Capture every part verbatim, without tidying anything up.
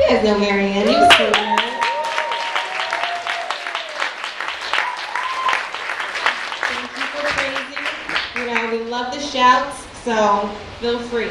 guys know Marianne. You sing her. Thank you for praising. You know, we love the shouts, so feel free.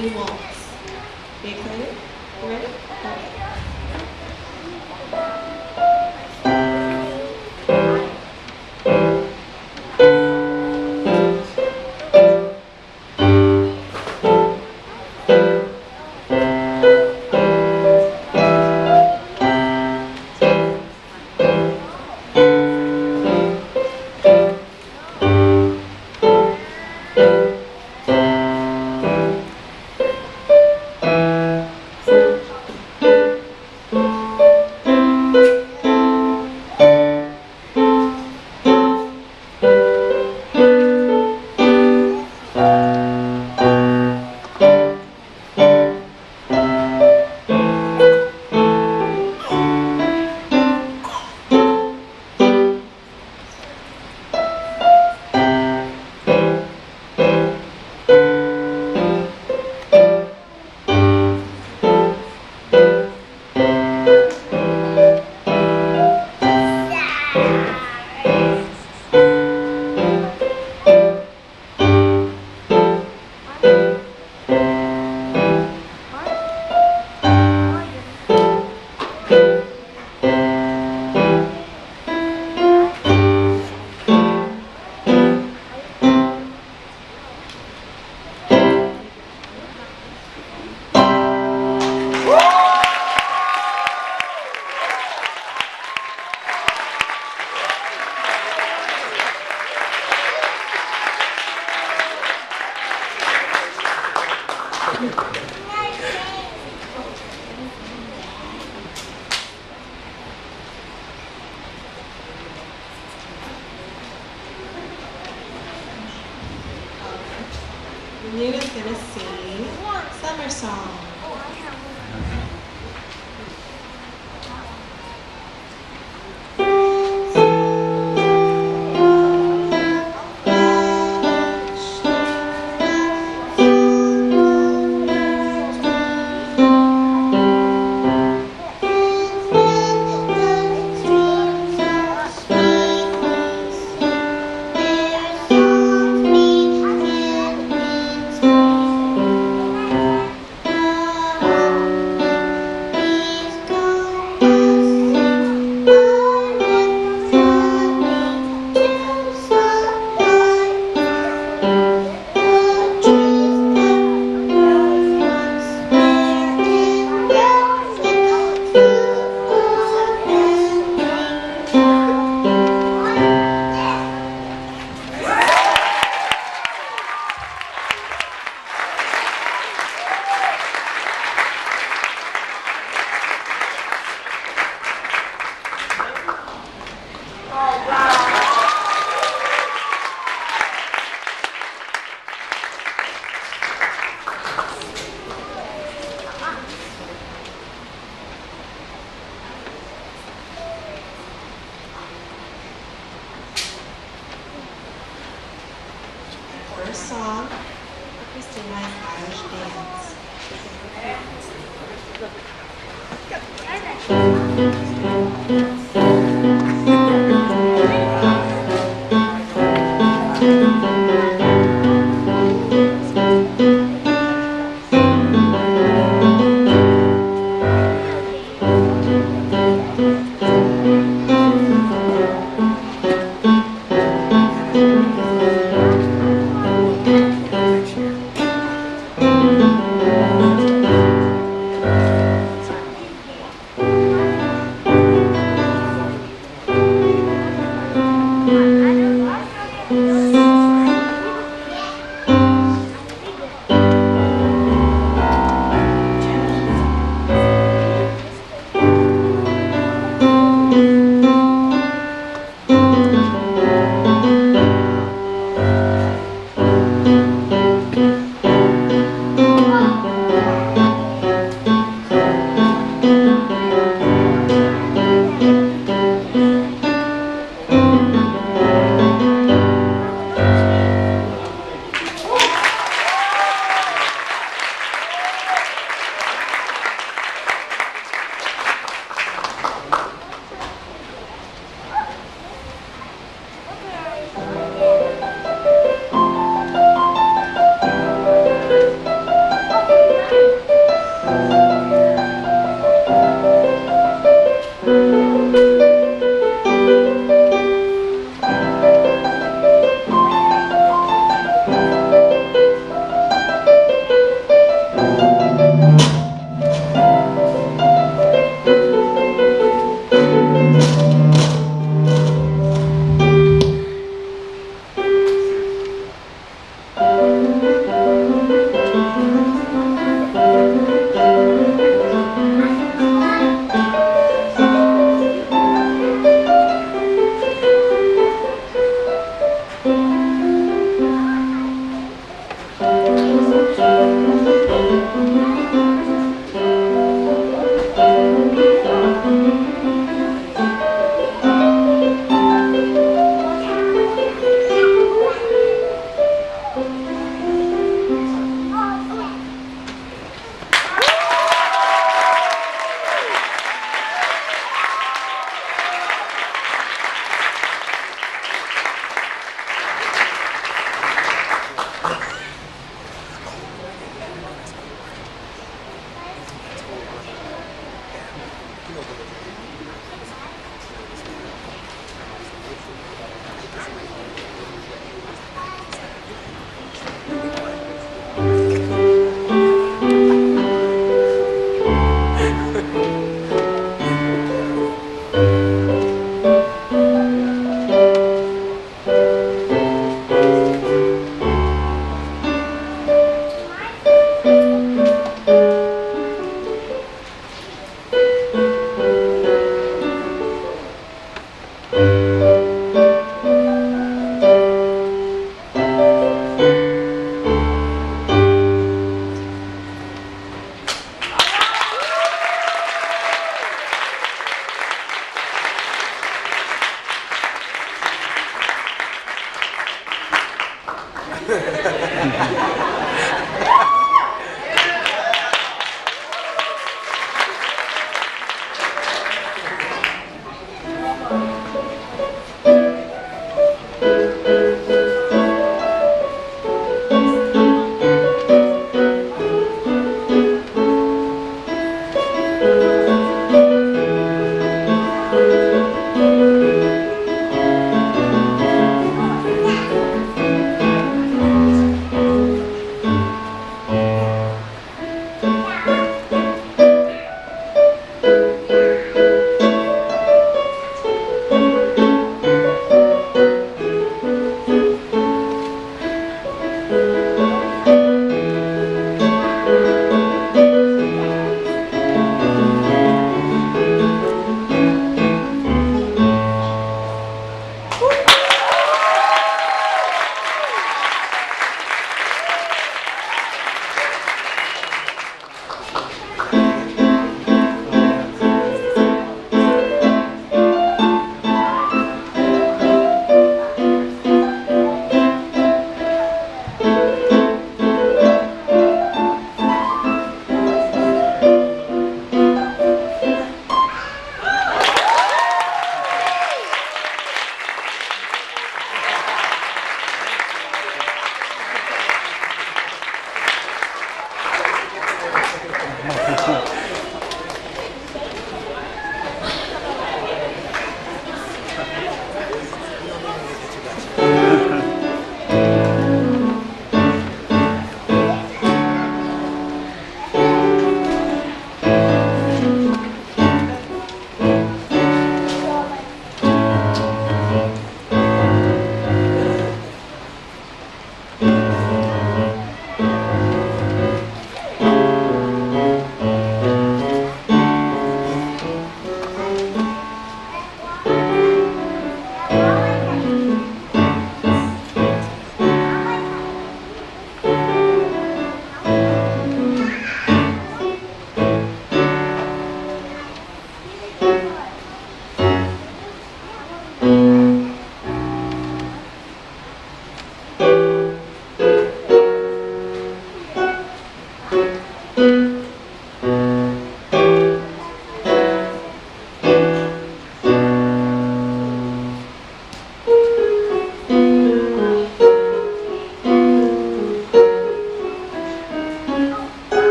Happy Waltz. Are you excited? You ready? Okay. Luna's gonna sing Summer Song. First song for Christina's Irish Dance.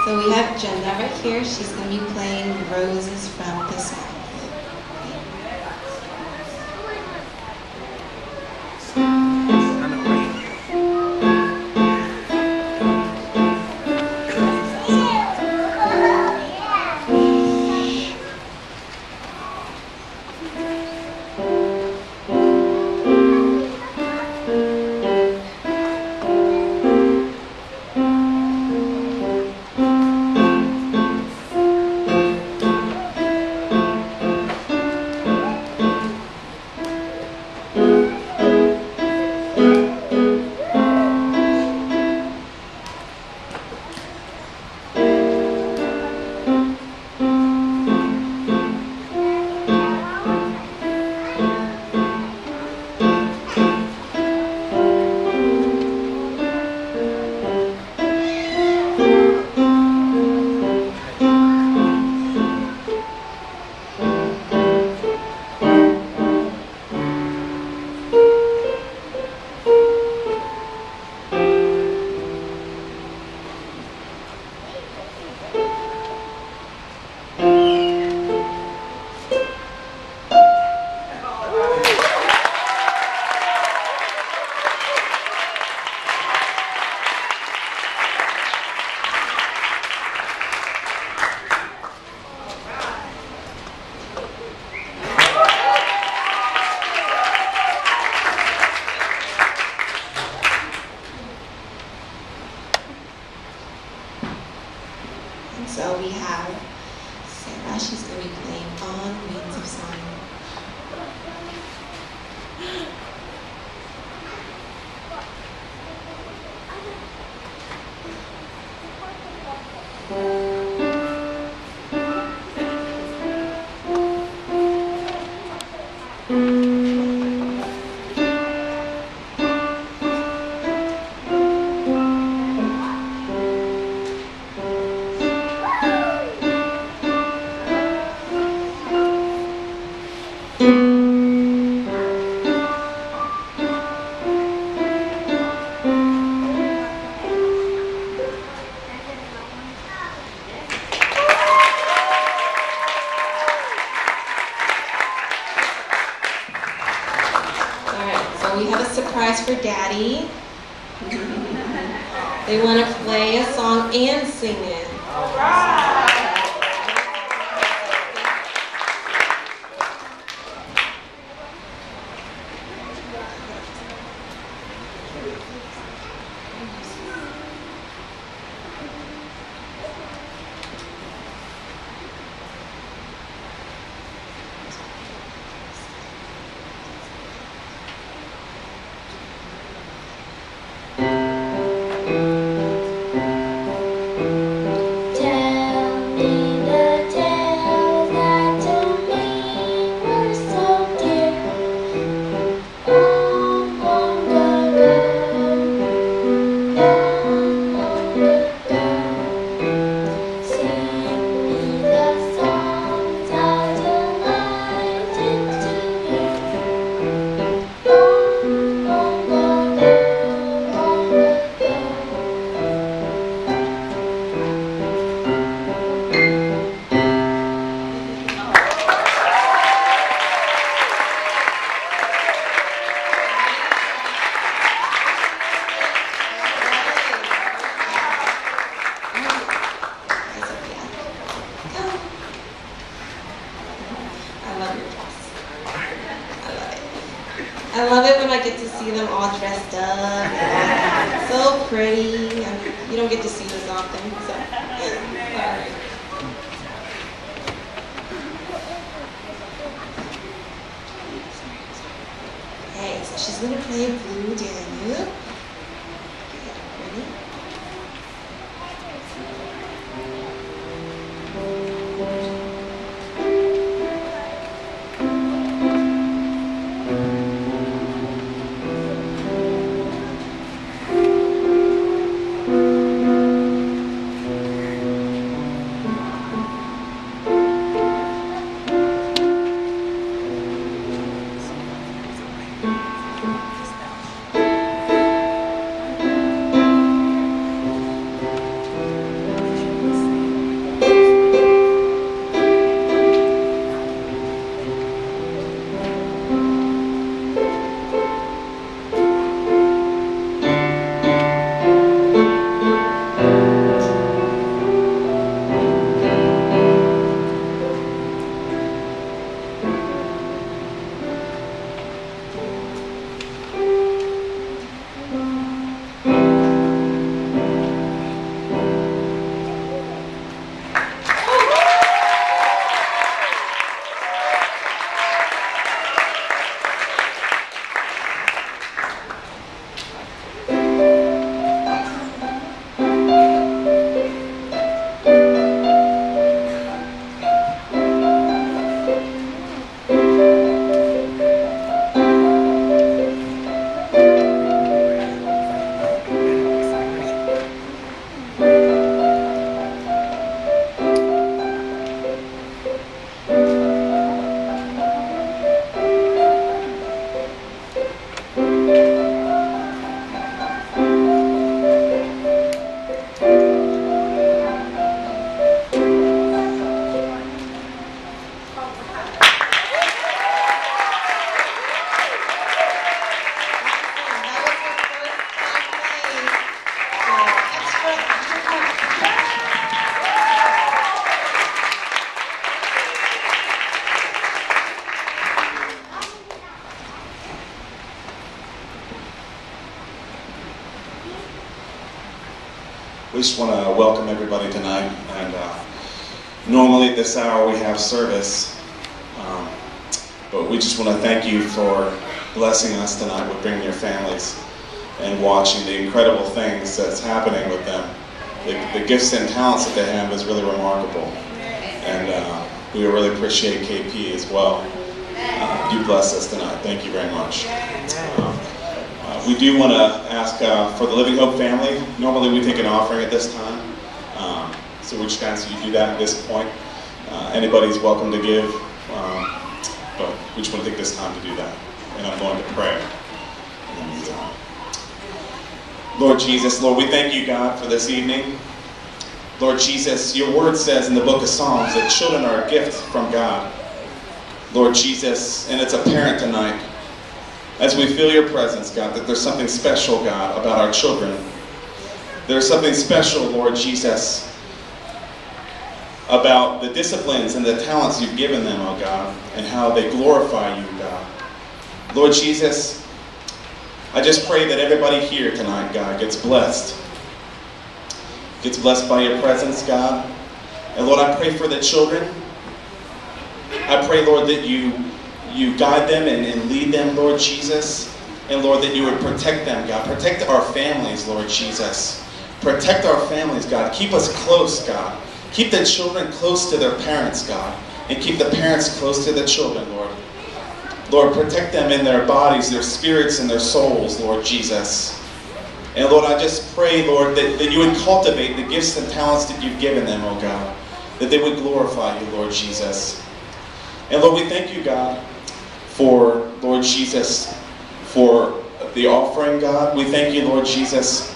So we have Jenna right here. She's going to be playing Roses from the South. So we have Sarah, she's going to be playing On Winds of Song. We have a surprise for Daddy. They want to play a song and sing it. All right. I love it when I get to see them all dressed up. So pretty. I mean, you don't get to see this often. So. All right. Okay, so she's going to play Blue Danube. Ready? We just want to welcome everybody tonight. And uh, normally at this hour we have service, um, but we just want to thank you for blessing us tonight with bringing your families and watching the incredible things that's happening with them. The, the gifts and talents that they have is really remarkable. And uh, we really appreciate K P as well. Uh, you bless us tonight. Thank you very much. Um, uh, we do want to ask uh, for the Living Hope family. Normally we take an offering at this time. Um, so we're just going to ask you to do that at this point. Uh, anybody's welcome to give. Um, but we just want to take this time to do that. And I'm going to pray in the meantime. Lord Jesus, Lord, we thank you, God, for this evening. Lord Jesus, your word says in the book of Psalms that children are a gift from God. Lord Jesus, and it's apparent tonight, as we feel your presence, God, that there's something special, God, about our children. There's something special, Lord Jesus, about the disciplines and the talents you've given them, oh God, and how they glorify you, God. Lord Jesus, I just pray that everybody here tonight, God, gets blessed. Gets blessed by your presence, God. And Lord, I pray for the children. I pray, Lord, that you, you guide them and, and lead them, Lord Jesus. And Lord, that you would protect them, God. Protect our families, Lord Jesus. Protect our families, God. Keep us close, God. Keep the children close to their parents, God. And keep the parents close to the children, Lord. Lord, protect them in their bodies, their spirits, and their souls, Lord Jesus. And Lord, I just pray, Lord, that, that you would cultivate the gifts and talents that you've given them, oh God. That they would glorify you, Lord Jesus. And Lord, we thank you, God, for, Lord Jesus, for the offering, God. We thank you, Lord Jesus,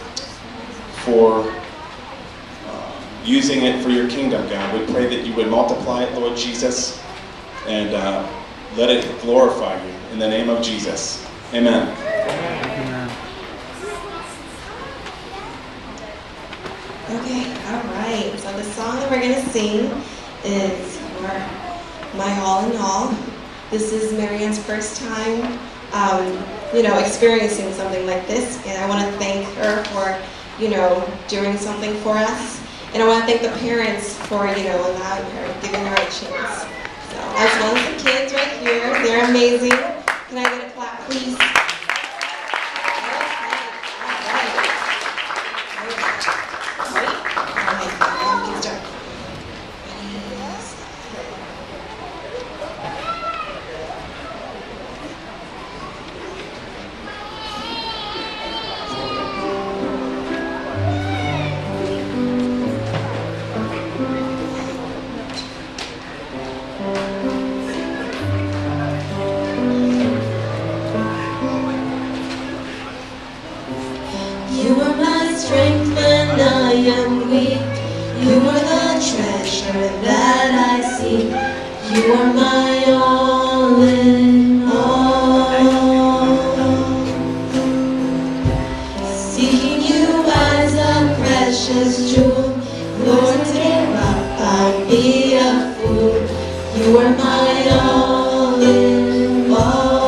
for uh, using it for your kingdom, God. We pray that you would multiply it, Lord Jesus, and uh, let it glorify you in the name of Jesus. Amen. Amen. Okay, all right. So the song that we're going to sing is your My All in All. This is Marianne's first time, um, you know, experiencing something like this, and I want to thank her for, you know, doing something for us. And I want to thank the parents for, you know, allowing her, giving her a chance. So, as well as the kids right here, they're amazing. Can I get a clap, please? You are my all in all. Seeking you as a precious jewel, Lord, to give up, I'd be a fool. You are my all in all.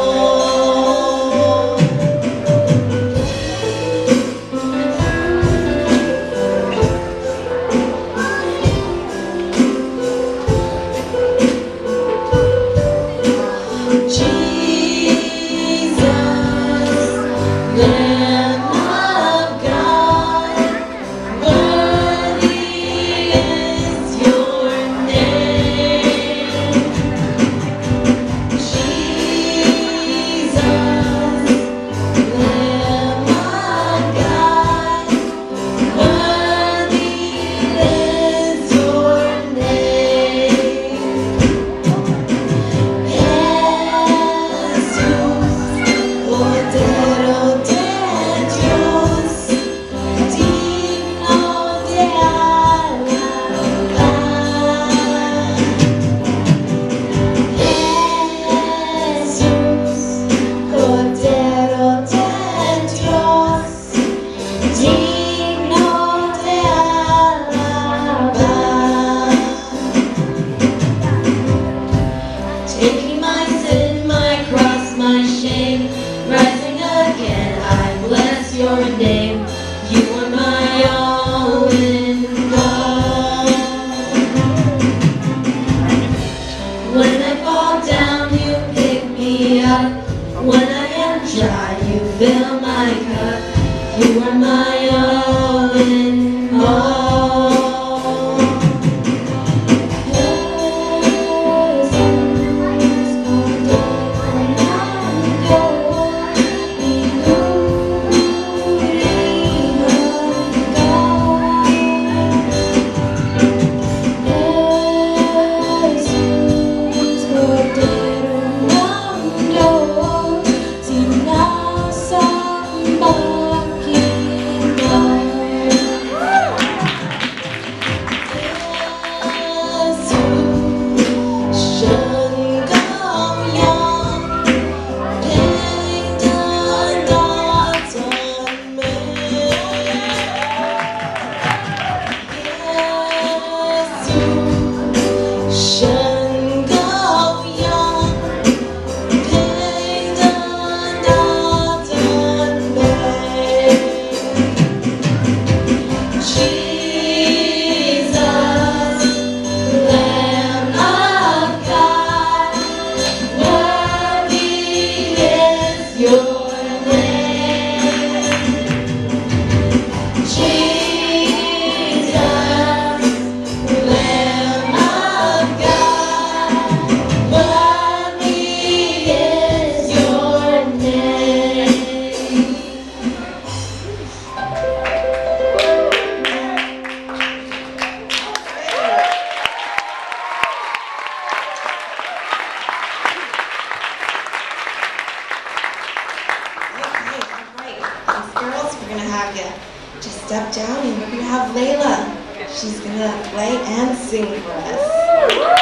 Step down and we're going to have Layla. She's going to play and sing for us.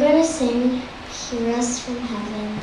going to sing Hear Us from Heaven.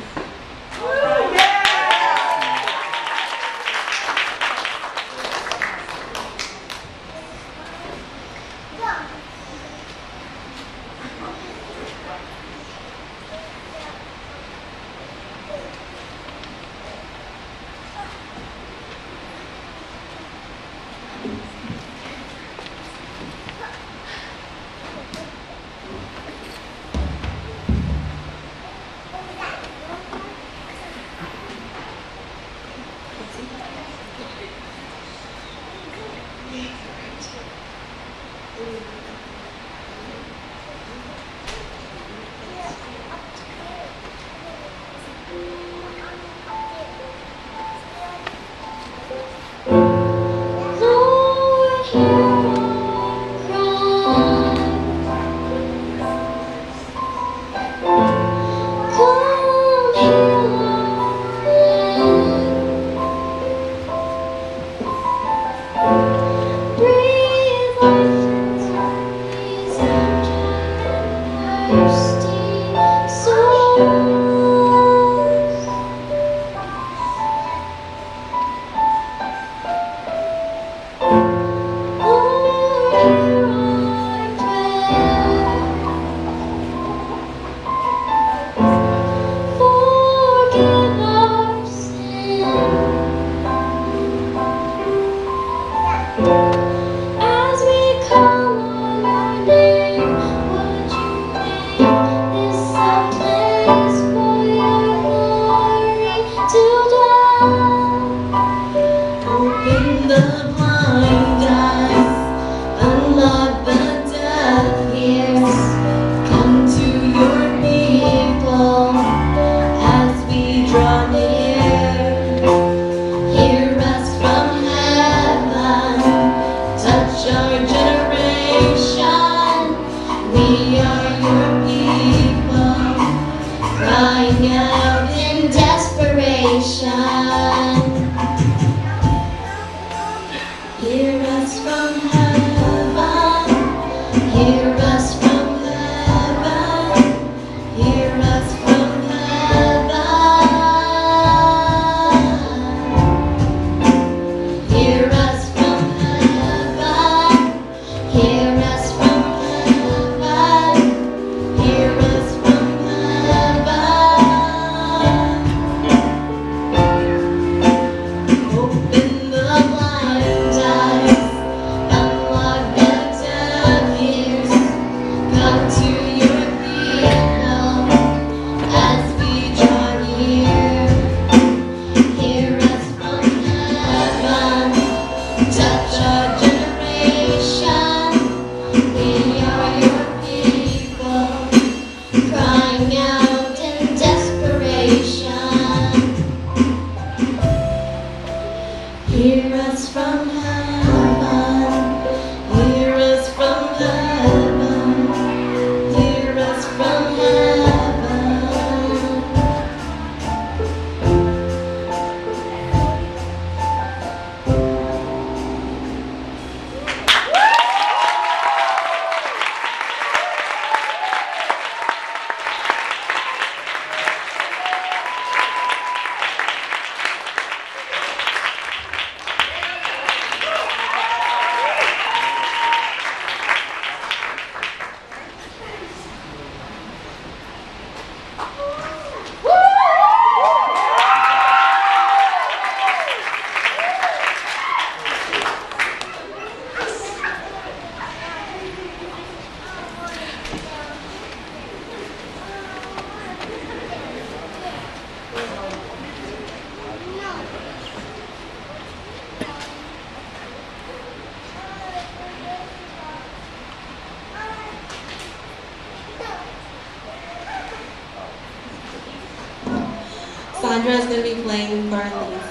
Sandra is going to be playing Barleys.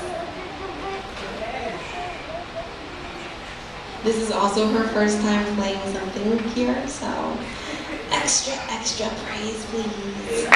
This is also her first time playing something here, so extra, extra praise, please.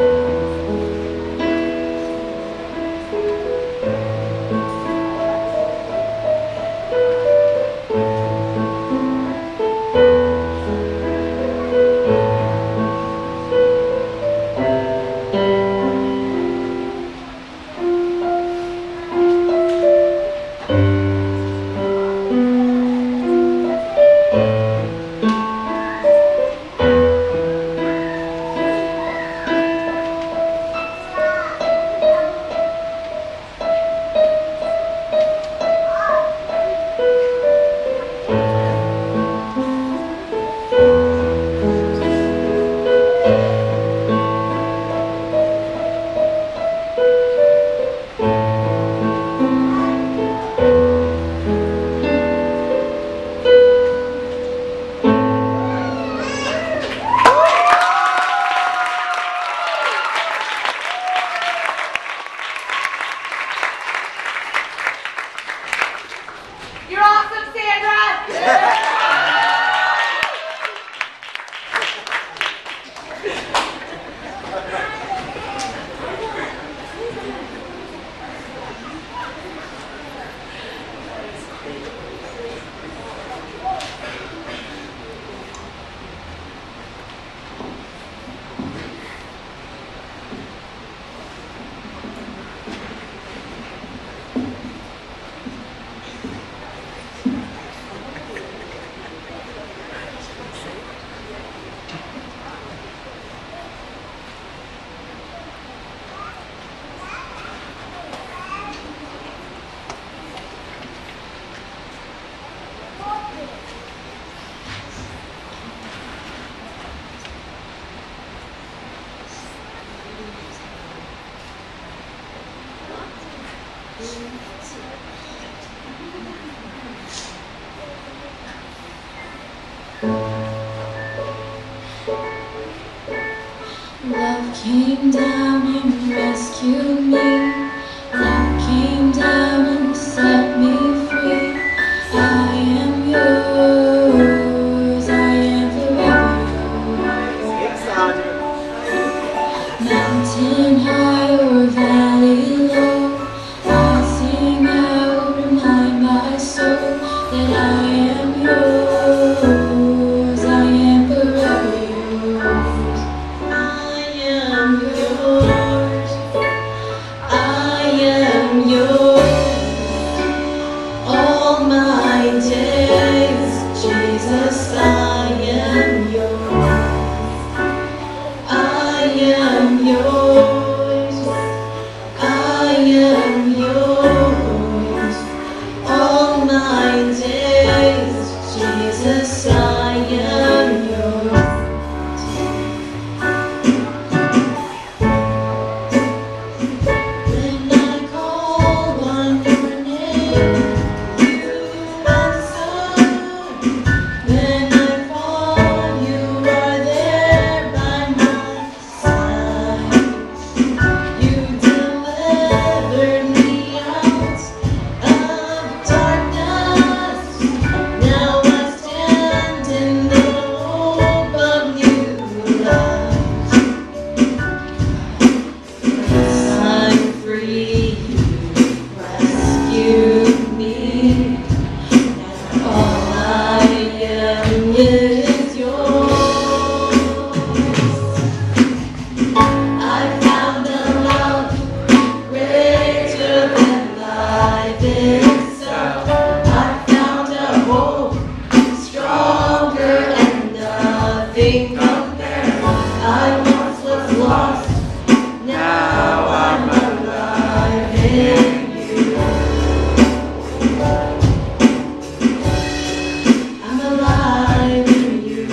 Love came down and rescued me. Love came down and set me free. I am yours, I am forever yours. Mountain high or valley low, I sing out, remind my soul that I am yours, I am forever yours. I am yours, I am yours, all my days, Jesus, I am yours, I am yours, I am yours, all my days, Jesus, I am yours. When I call on your name, you answer. When I fall, you are there by my side. You delivered me out of darkness. Now I stand in the hope of new life. I'm free, you rescued me. All I am is yours. I found a love greater than life itself. I found a hope stronger and nothing compares. I once was lost, now I'm alive in you. I'm alive in you.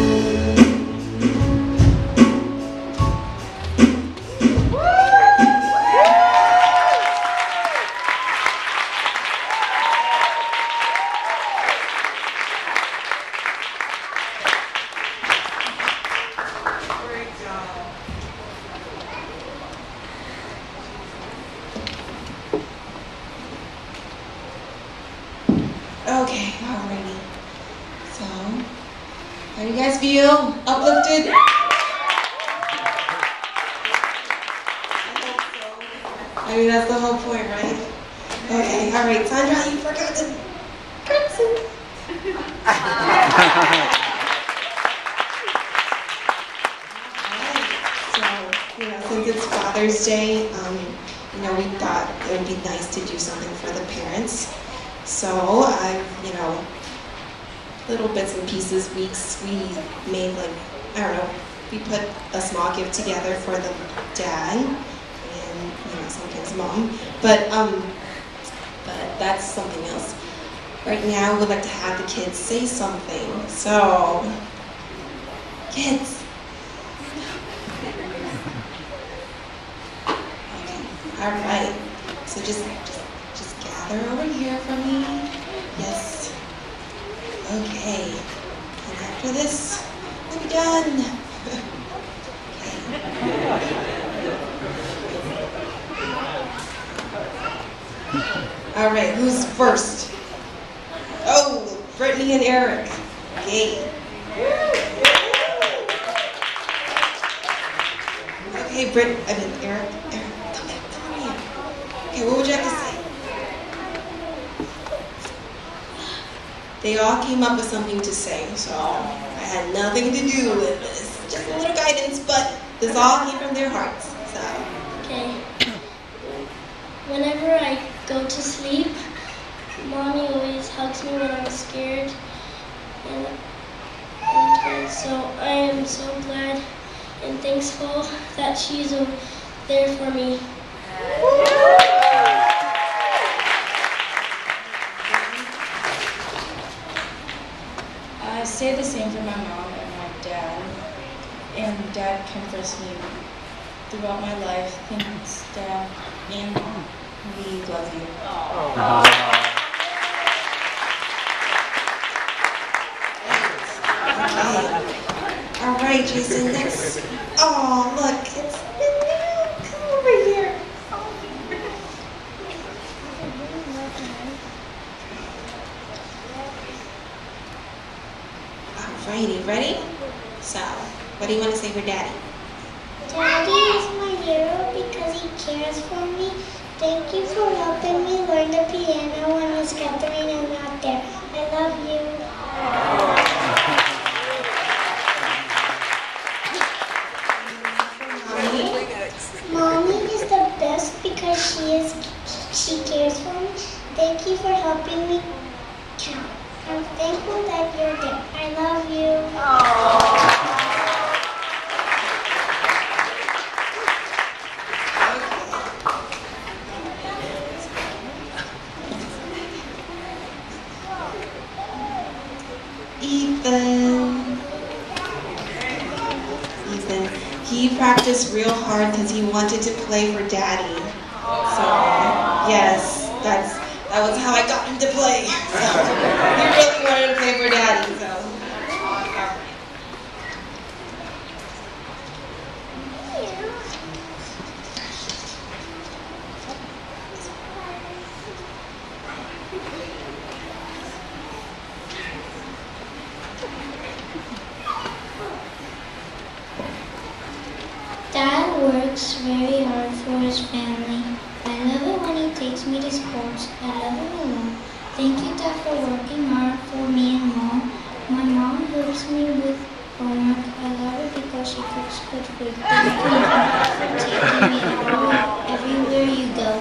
Okay, alrighty. So, how do you guys feel? Uplifted? I mean, that's the whole point, right? Okay, all right, Sandra, you forgot to curtsy. You know, since it's Father's Day, um, you know, we thought it would be nice to do something for the parents. So I've, you know, little bits and pieces, weeks, we made like, I don't know, we put a small gift together for the dad and, you know, sometimes mom. But, um, but that's something else. Right now, we'd like to have the kids say something. So, kids. All right, so just, just, just gather over here for me. Yes. Okay. And after this, we'll be done. Okay. All right, who's first? Oh, Brittany and Eric. Okay. Okay, Britt. I mean Eric. Eric. Okay, what would you have to say? They all came up with something to say, so I had nothing to do with this. Just a little guidance, but this all came from their hearts. So. Okay. Whenever I go to sleep, Mommy always hugs me when I'm scared. And, and so I am so glad and thankful that she's there for me. I say the same for my mom and my dad. And Dad comforts me throughout my life. Thanks, Dad and Mom. We love you. Okay. All right, Jason, next. Oh, look, it's come over here. Alrighty, ready? So, what do you want to say for Daddy? Daddy is my hero because he cares for me. Thank you for helping me learn the piano when Miss Catherine is not there. I love you. Mommy is the best because she is she cares for me. Thank you for helping me count. I'm thankful that you're there. I love you. Aww. Ethan. Ethan. He practiced real hard because he wanted to play for Daddy. So, yes, that's that was how I got him to play. So, he really wanted to play for Daddy. So. Dad works very hard for his family. I love it when he takes me to sports. I love him a lot. Thank you, Dad, for working hard for me and Mom. My mom helps me with homework. I love her because she cooks good food. Thank you, Mom, for taking me everywhere, everywhere you go.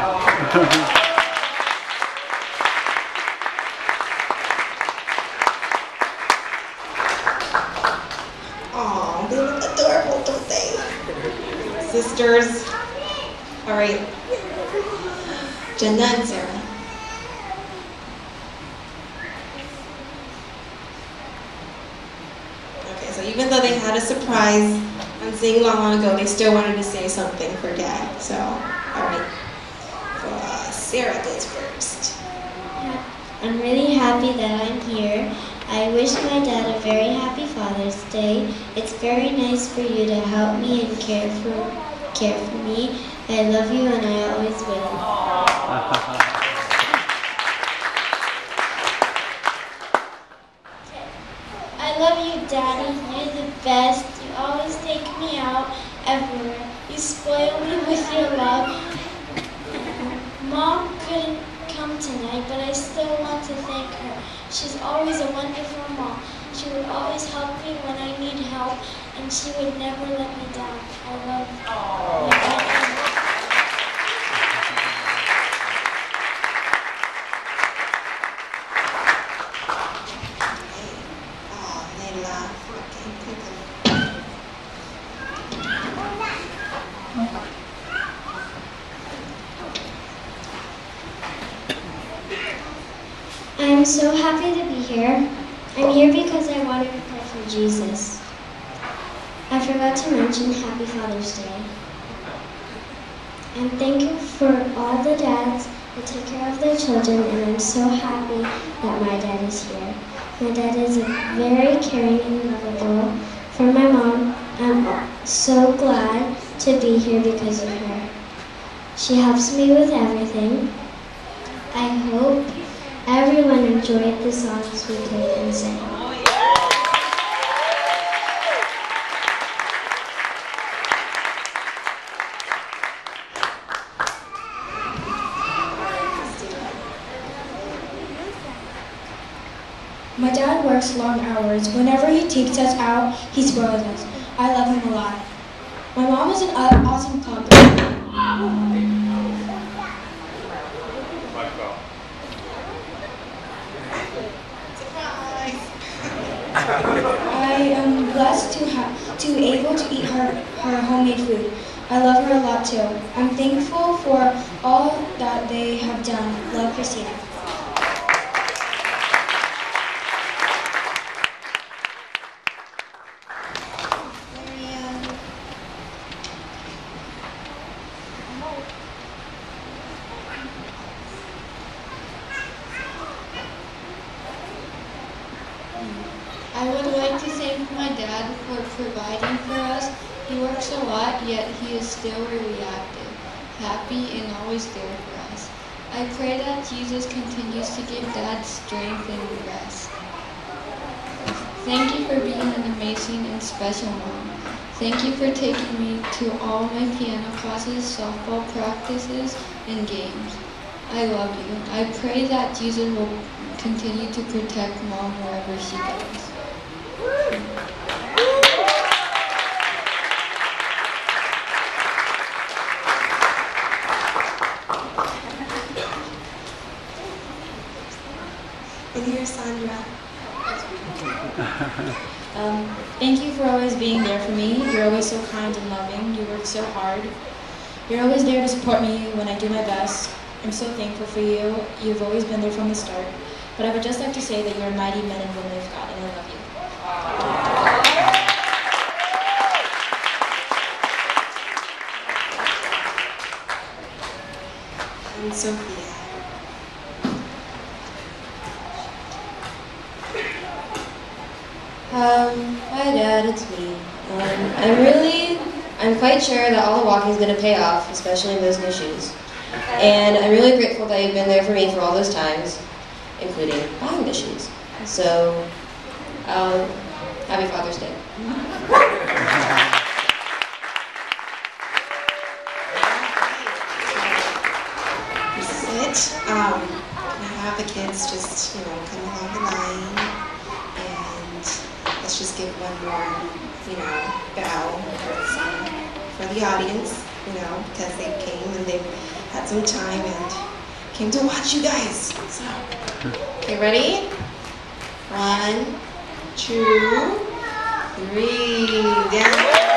Aw, they look adorable, don't they? Sisters. All right. Jenna and Sarah. Okay, so even though they had a surprise on Sing Long ago, they still wanted to say something for Dad. So, all right. Uh, Sarah goes first. I'm really happy that I'm here. I wish my dad a very happy Father's Day. It's very nice for you to help me and care for care for me. I love you and I always will. I love you, Daddy. You're the best. You always take me out everywhere. You spoil me with your love. mom couldn't come tonight, but I still want to thank her. She's always a wonderful mom. She would always help me when I need help, and she would never let me down. I love my dad. Oh, they laugh. Okay, pick them. I'm so happy to be here. I'm here because I wanted to pray for Jesus. I forgot to mention Happy Father's Day. And thank you for all the dads that take care of their children, and I'm so happy that my dad is here. My dad is a very caring and lovable. For my mom, I'm so glad to be here because of her. She helps me with everything. I hope everyone enjoyed the songs we played and sang. My dad works long hours. Whenever he takes us out, he spoils us. I love him a lot. My mom is an awesome couple. I am blessed to have to able to eat her, her homemade food. I love her a lot too. I'm thankful for all that they have done. Love, Christina. I would like to thank my dad for providing for us. He works a lot, yet he is still really active, happy, and always there for us. I pray that Jesus continues to give Dad strength and rest. Thank you for being an amazing and special mom. Thank you for taking me to all my piano classes, softball practices, and games. I love you. I pray that Jesus will continue to protect Mom wherever she goes. And here's Sandra. Um, thank you for always being there for me. You're always so kind and loving. You work so hard. You're always there to support me when I do my best. I'm so thankful for you. You've always been there from the start. But I would just like to say that you're mighty men and women of God, and I love you. And Sophia. Um, hi Dad, it's me. Um, I'm really, I'm quite sure that all the walking is going to pay off, especially in those new shoes. And I'm really grateful that you've been there for me for all those times, including buying the shoes. So, um, happy Father's Day. Sit. Um, can I have the kids just, you know, come along the line, and let's just give one more, you know, bow for the audience, you know, because they came and they had some time and came to watch you guys. So, okay, ready? One, two, three, down.